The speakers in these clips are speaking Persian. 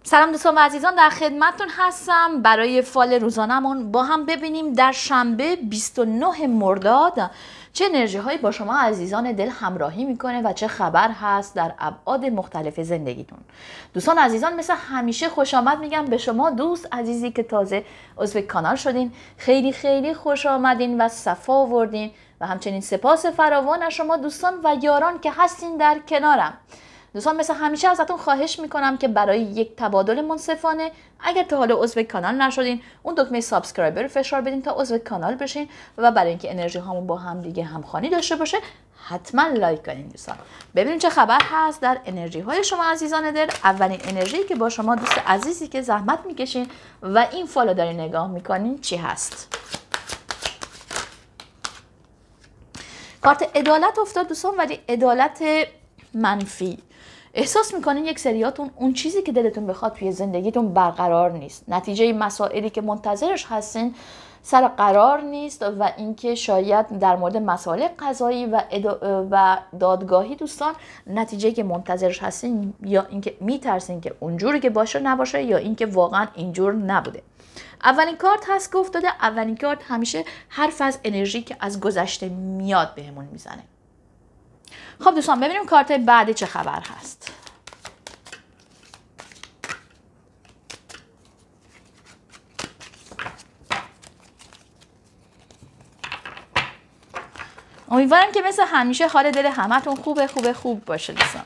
سلام دوستان و عزیزان، در خدمتتون هستم برای فال روزانمون. با هم ببینیم در شنبه 29 مرداد چه انرژی هایی با شما عزیزان دل همراهی میکنه و چه خبر هست در ابعاد مختلف زندگیتون. دوستان عزیزان، مثل همیشه خوش آمد میگم به شما دوست عزیزی که تازه عضو کانال شدین. خیلی خیلی خوش آمدین و صفا آوردین و همچنین سپاس فراوان از شما دوستان و یاران که هستین در کنارم. دوستان مثل همیشه ازتون خواهش میکنم که برای یک تبادل منصفانه اگر تا حالا عضو کانال نشدین اون دکمه سابسکرایبر رو فشار بدین تا عضو کانال بشین و برای اینکه انرژی هامون با هم دیگه همخوانی داشته باشه حتما لایک کنین. دوستان ببینیم چه خبر هست در انرژی های شما عزیزان دل. اولین انرژی که با شما دوست عزیزی که زحمت میکشین و این فالو دارین نگاه میکنین چی هست؟ کارت عدالت افتاد دوستان، ولی عدالت منفی. احساس میکنین یک سریاتون اون چیزی که دلتون بخواد توی زندگیتون برقرار نیست. نتیجه مسائلی که منتظرش هستین سر قرار نیست و اینکه شاید در مورد مسائل قضایی و دادگاهی دوستان نتیجه که منتظرش هستین یا اینکه میترسین که اونجوری که باشه نباشه یا اینکه واقعا اینجور نبوده. اولین کارت هست که افتاده. اولین کارت همیشه حرف از انرژی که از گذشته میاد بهمون میزنه. خب دوستان ببینیم کارت بعدی چه خبر هست. امیدوارم که مثل همیشه حال دل همتون خوب باشه دوستان.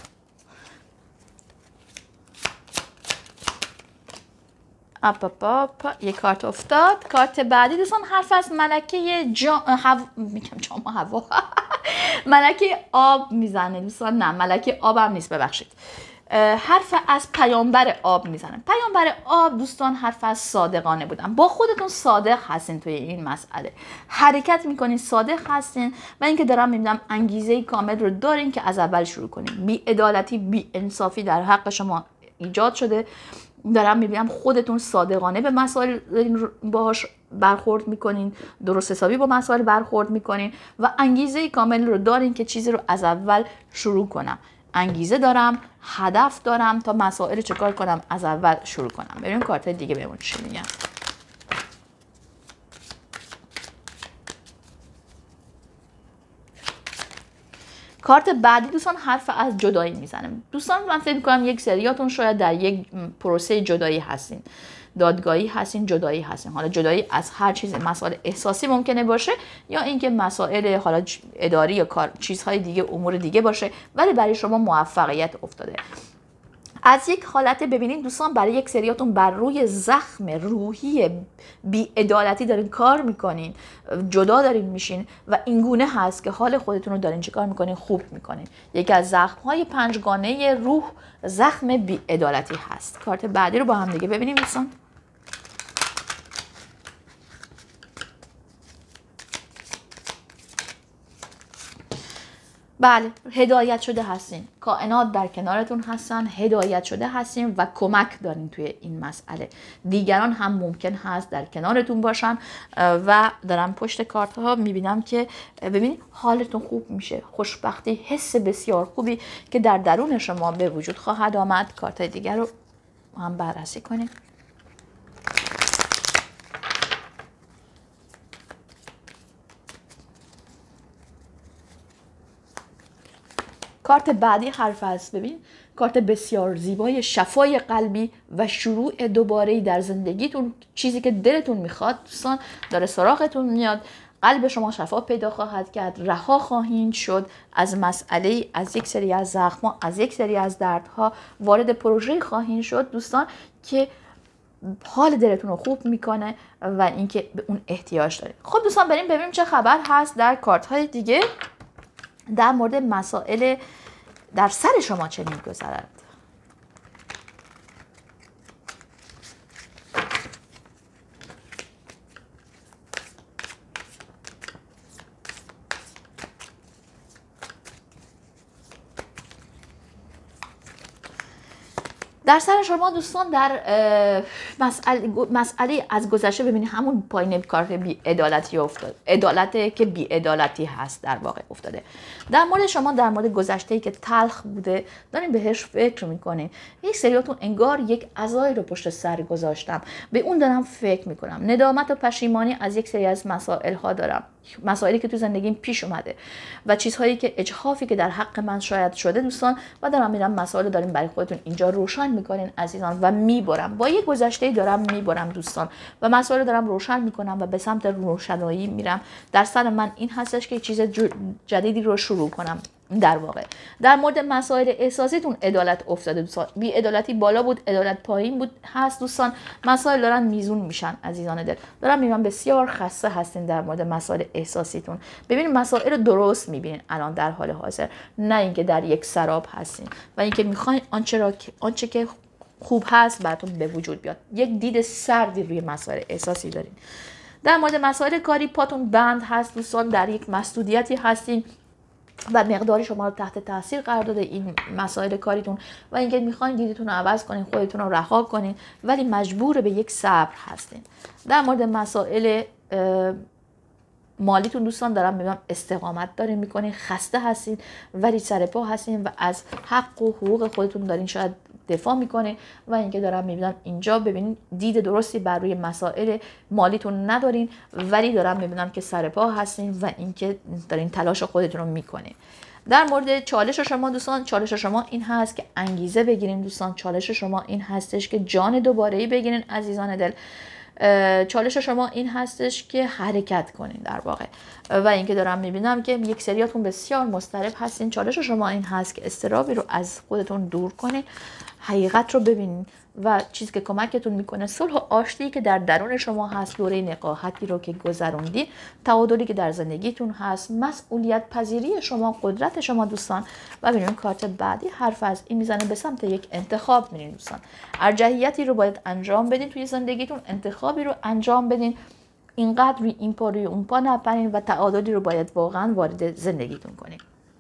یک کارت افتاد. کارت بعدی دوستان حرف از ملکه هوا ملکه آب میزنه دوستان. نه، ملکه آب هم نیست، ببخشید. حرف از پیامبر آب میزنه. پیامبر آب دوستان حرف از صادقانه بودن. با خودتون صادق هستین توی این مسئله، حرکت میکنین، صادق هستین و اینکه دارم میبینم انگیزه کامل رو دارین که از اول شروع کنین. بی عدالتی، بی انصافی در حق شما ایجاد شده. دارم میبینم خودتون صادقانه به مسائل باهاش برخورد میکنین، درست حسابی با مسائل برخورد میکنین و انگیزه کامل رو دارین که چیزی رو از اول شروع کنم. انگیزه دارم، هدف دارم تا مسائل رو چکار کنم، از اول شروع کنم. بریم کارت دیگه بهمون چی میگن. کارت بعدی دوستان حرف از جدایی میزنه. دوستان من فکر میکنم یک سریاتون شاید در یک پروسه جدایی هستین، دادگاهی هستین، جدایی هستین. حالا جدایی از هر چیز، مسائل احساسی ممکنه باشه یا اینکه مسائل حالا اداری یا کار چیزهای دیگه، امور دیگه باشه، ولی برای شما موفقیت افتاده. از یک حالت ببینید دوستان برای یک سریاتون بر روی زخم روحی بی‌عدالتی دارین کار میکنین، جدا دارین میشین و اینگونه هست که حال خودتون رو دارین چیکار میکنین؟ خوب میکنین. یکی از زخم‌های پنجگانه روح زخم بی‌عدالتی هست. کارت بعدی رو با هم دیگه ببینیم دوستان. بله، هدایت شده هستین. کائنات در کنارتون هستن، هدایت شده هستین و کمک دارین توی این مسئله. دیگران هم ممکن هست در کنارتون باشن و دارم پشت کارت ها میبینم که ببینید حالتون خوب میشه. خوشبختی، حس بسیار خوبی که در درون شما به وجود خواهد آمد. کارت دیگر رو هم بررسی کنیم. کارت بعدی حرف است. ببین کارت بسیار زیبای شفای قلبی و شروع دوباره‌ای در زندگیتون. چیزی که دلتون میخواد دوستان داره سراغتون میاد. قلب شما شفا پیدا خواهد کرد، رها خواهید شد از مسئله، از یک سری از زخم‌ها، از یک سری از دردها. وارد پروژه خواهید شد دوستان که حال دلتون رو خوب میکنه و اینکه به اون احتیاج داره. خب دوستان بریم ببینیم چه خبر هست در کارت‌های دیگه در مورد مسائل در سر شما چه میگذرد. در سر شما دوستان در مسئله از گذشته ببینید همون پایین کار بی عدالتی افتاد، عدالتی که بی عدالتی هست در واقع افتاده. در مورد شما در مورد گذشته‌ای که تلخ بوده دارین بهش فکر میکنین. یک سریاتون انگار یک عزایی رو پشت سر گذاشتم، به اون دارم فکر میکنم. ندامت و پشیمانی از یک سری از مسائل ها دارم، مسائلی که تو زندگیم پیش اومده و چیزهایی که اجحافی که در حق من شاید شده دوستان، و دارم میرم مسائل داریم برای خودتون اینجا روشن میکنین عزیزان و میبرم با یک گذشته دارم میبرم دوستان و مسائل دارم روشن میکنم و به سمت روشنایی میرم. در سر من این هستش که چیز جدیدی رو شروع کنم. در واقع در مورد مسائل احساسیتون عدالت افتاده دوستان، بی عدالتی بالا بود، عدالت پایین بود هست دوستان. مسائل دارن میزون میشن عزیزان دل، دارم میگم بسیار خسته هستین در مورد مسائل احساسیتون. ببینید مسائل رو درست میبینین الان در حال حاضر، نه اینکه در یک سراب هستین و اینکه میخواین آنچه که خوب هست براتون به وجود بیاد. یک دید سردی روی مسائل احساسی دارین. در مورد مسائل کاری پاتون بند هست دوستان، در یک مسئولیتی هستین و مقداری شما رو تحت تاثیر قرار داده این مسائل کاریتون و اینکه میخواین دیدتون رو عوض کنین، خودتون رو رها کنین، ولی مجبور به یک صبر هستین. در مورد مسائل مالیتون دوستان دارم میگم استقامت دارین میکنین، خسته هستین ولی سر پا هستین و از حق و حقوق خودتون دارین شاید دفاع میکنه و اینکه دارم میبینم اینجا ببینین دید درستی بر روی مسائل مالیتون ندارین ولی دارم میبینم که سر پا هستین و اینکه دارین تلاش خودتون رو میکنین. در مورد چالش شما دوستان، چالش شما این هست که انگیزه بگیرین دوستان، چالش شما این هستش که جان دوباره‌ای بگیرین عزیزان دل، چالش شما این هستش که حرکت کنین در واقع و اینکه دارم میبینم که یک سریاتون بسیار مضطرب هستین. چالش شما این هست که استرابی رو از خودتون دور کنین، حقیقت رو ببینین و چیزی که کمکتون میکنه صلح و آشتی که در درون شما هست، دوره نقاهتی رو که گذروندی، تعادلی که در زندگیتون هست، مسئولیت پذیری شما، قدرت شما دوستان. و ببینین کارت بعدی حرف از این میزنه به سمت یک انتخاب میرین دوستان. ارجحیتی رو باید انجام بدین توی زندگیتون، انتخابی رو انجام بدین، اینقدر روی این پا روی اون پا نپرین و تعادلی رو باید واقعا وارد زندگیتون کنین.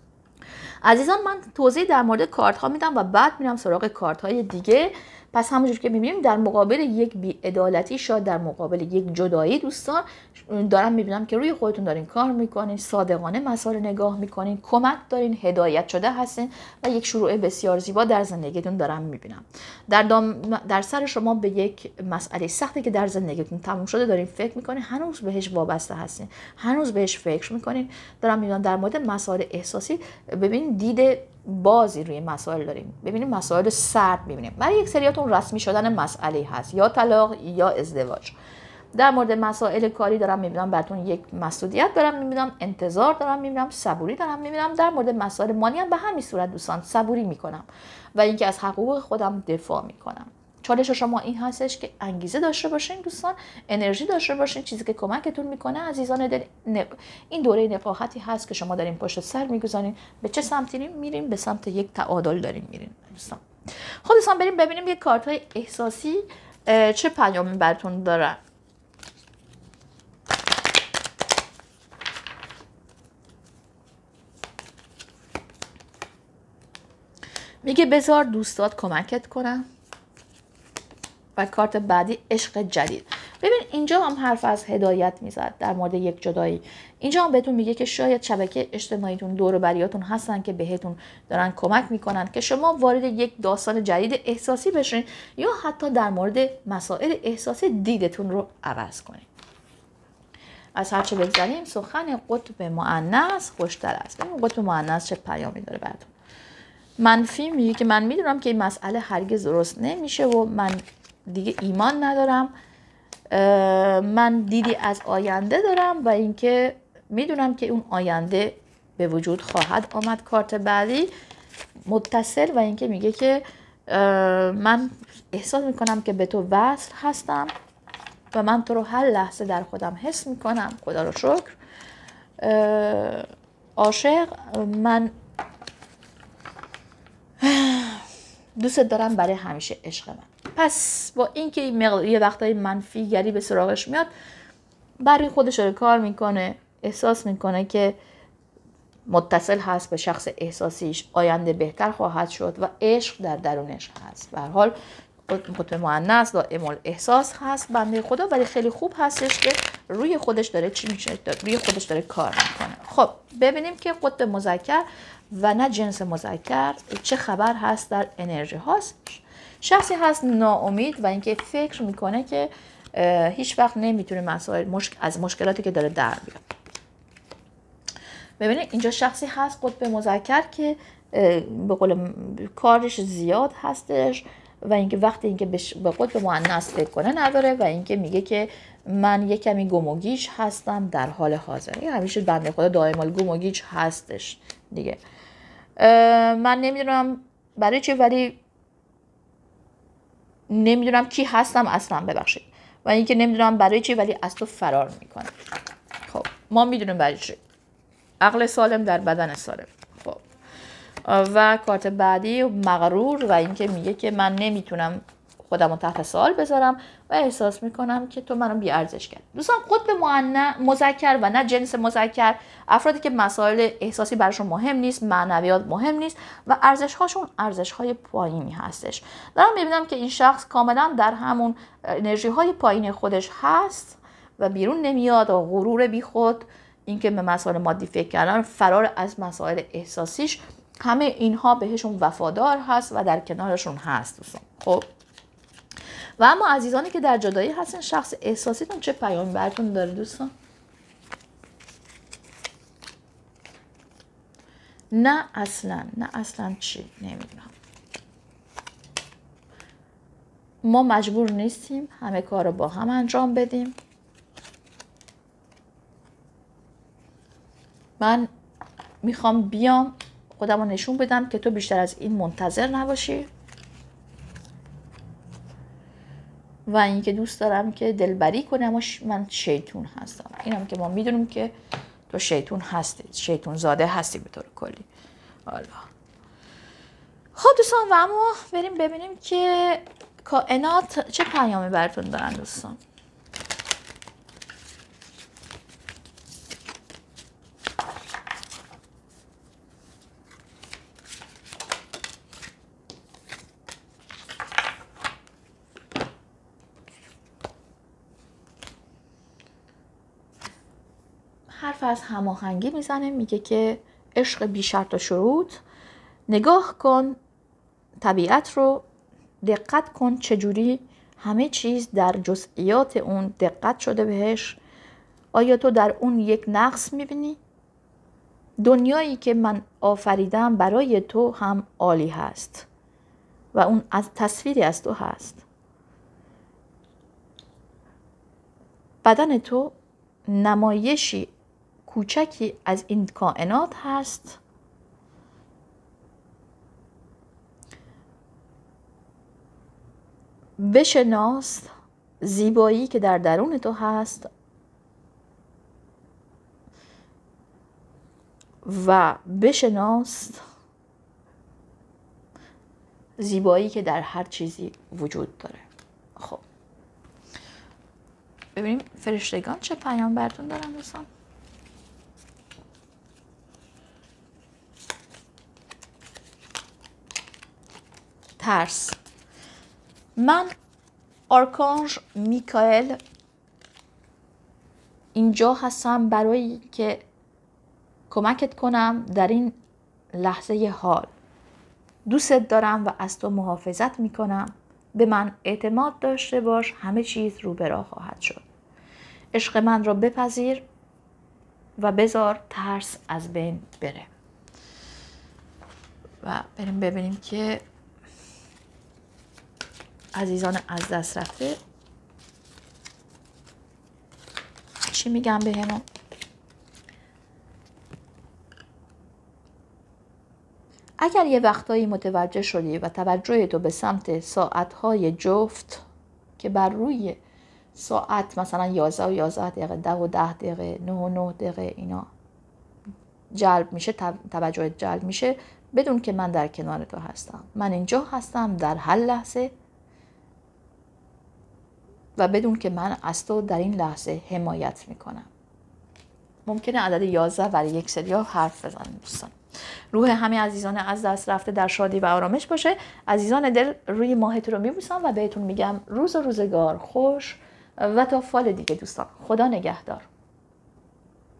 عزیزان من توضیح در مورد کارت ها میدم و بعد میرم سراغ کارت های دیگه. پس همونجور که میبینیم در مقابل یک بی‌عدالتی، شاید در مقابل یک جدایی دوستان، دارم میبینم که روی خودتون دارین کار میکنین، صادقانه مسائل نگاه میکنین، کمک دارین، هدایت شده هستین و یک شروع بسیار زیبا در زندگیتون دارم میبینم. در سر شما به یک مسئله سختی که در زندگیتون تموم شده دارین فکر میکنین، هنوز بهش وابسته هستین، هنوز بهش فکر میکنین. دارم میبینم در مورد مسائل احساسی ببین دید بازی روی مسائل داریم، ببینیم مسائل سرد میبینیم. برای یک سریاتون رسمی شدن مسئله هست، یا طلاق یا ازدواج. در مورد مسائل کاری دارم میبینم براتون یک مسئولیت دارم میبینم، انتظار دارم میبینم، صبوری دارم میبینم. در مورد مسائل مالی هم به همین صورت دوستان صبوری میکنم و اینکه از حقوق خودم دفاع میکنم. چالش شما این هستش که انگیزه داشته باشین دوستان، انرژی داشته باشین. چیزی که کمکتون میکنه عزیزان دل این دوره نقاهتی هست که شما دارین پشت سر میگذارین. به چه سمتی میریم؟ به سمت یک تعادل دارین میرین دوستان. خب دوستان بریم ببینیم یک کارت های احساسی چه پیامی براتون داره. میگه بذار دوستات کمکت کنم. و کارت بعدی عشق جدید. ببین اینجا هم حرف از هدایت میزد در مورد یک جدایی. اینجا هم بهتون میگه که شاید شبکه اجتماعیتون، دور و بریاتون هستن که بهتون دارن کمک میکنن که شما وارد یک داستان جدید احساسی بشین یا حتی در مورد مسائل احساسی دیدتون رو عوض کنین. از هرچه بگذاریم سخن قطب مؤنث خوشتر است. ببین قطب مؤنث چه پیامی داره براتون. منفی میگه که من میدونم که این مسئله هرگز درست نمیشه و من دیگه ایمان ندارم، من دیدی از آینده دارم و اینکه میدونم که اون آینده به وجود خواهد آمد. کارت بعدی متصل و اینکه میگه که من احساس میکنم که به تو وصل هستم و من تو رو هر لحظه در خودم حس میکنم. خدا رو شکر. عاشق، من دوست دارم برای همیشه عشق من. پس با اینکه یه وقتای منفی گری به سراغش میاد، برای خودش رو کار میکنه، احساس میکنه که متصل هست به شخص احساسیش، آینده بهتر خواهد شد و عشق در درونش هست. به هر حال قطب مؤنث دائم الاحساس هست بنده خدا، ولی خیلی خوب هستش که روی خودش داره چی میشه، روی خودش داره کار میکنه. خب ببینیم که قطب مذکر و نه جنس مذکر چه خبر هست در انرژی هاست. شخصی هست ناامید و اینکه فکر میکنه که هیچ وقت نمیتونه از مشکلاتی که داره در بیاد. ببینید اینجا شخصی هست قطب مذکر که به قول کارش زیاد هستش و اینکه وقتی اینکه به قطب مؤنث فکر کنه نداره و اینکه میگه که من یک کمی گم و گیج هستم در حال حاضر. همیشه بنده خدا دائما گم و گیج هستش دیگه. من نمیدونم برای چی، ولی نمیدونم کی هستم اصلا، ببخشید، و اینکه نمیدونم برای چی ولی از تو فرار میکنه. خب ما میدونیم برای چی. عقل سالم در بدن سالم. خب و کارت بعدی مغرور و اینکه میگه که من نمیتونم خودم رو تحت سوال بذارم و احساس میکنم که تو منو بی‌ارزش کردی. دوستان قطب مذکر و نه جنس مذکر افرادی که مسائل احساسی براشون مهم نیست، معنویات مهم نیست و ارزش هاشون ارزش های پایینی هستش. دارم میبینم که این شخص کاملا در همون انرژی های پایین خودش هست و بیرون نمیاد و غرور بیخود، اینکه به مسائل مادی فکر کردن، فرار از مسائل احساسیش، همه اینها بهشون وفادار هست و در کنارشون هست دوستان. خب و اما عزیزانی که در جدایی هستن، شخص احساسیتون چه پیامی براتون داره دوستان؟ نه اصلا چی؟ نمیدونم. ما مجبور نیستیم همه کار رو با هم انجام بدیم. من میخوام بیام خودم رو نشون بدم که تو بیشتر از این منتظر نباشی و اینکه دوست دارم که دلبری کنم و من شیطون هستم. اینم که ما میدونیم که تو شیطون هستی، شیطون زاده هستی به طور کلی. حالا خب دوستان و اما بریم ببینیم که کائنات چه پیامی براتون دارن دوستان. حرف از هماهنگی میزنه، میگه که عشق بی شرط و شروط، نگاه کن طبیعت رو، دقت کن چجوری همه چیز در جزئیات اون دقت شده بهش. آیا تو در اون یک نقص میبینی؟ دنیایی که من آفریدم برای تو هم عالی هست و اون از تصویری از تو هست. بدن تو نمایشی کوچکی از این کائنات هست بشناس زیبایی که در درون تو هست و بشناس زیبایی که در هر چیزی وجود داره. خب ببینیم فرشتگان چه پیام براتون دارن دوستان. ترس. من آرکانژ میکائیل اینجا هستم برای که کمکت کنم در این لحظه حال. دوستت دارم و از تو محافظت میکنم. به من اعتماد داشته باش، همه چیز رو به راه خواهد شد. عشق من را بپذیر و بذار ترس از بین بره. و بریم ببینیم که عزیزان از دست رفته چی میگم به همون. اگر یه وقتایی متوجه شدی و توجه تو به سمت ساعتهای جفت که بر روی ساعت مثلا 11 و 11 دقیقه، 10 و 10 دقیقه، 9 و 9 دقیقه اینا جلب میشه، توجه جلب میشه، بدون که من در کنار تو هستم. من اینجا هستم در هر لحظه و بدون که من از تو در این لحظه حمایت میکنم. ممکنه عدد 11 برای یک سریا حرف بزنیم دوستان. روح همه عزیزان از دست رفته در شادی و آرامش باشه. عزیزان دل، روی ماهتون رو میبوسم و بهتون میگم روز و روزگار خوش و تا فال دیگه دوستان. خدا نگهدار.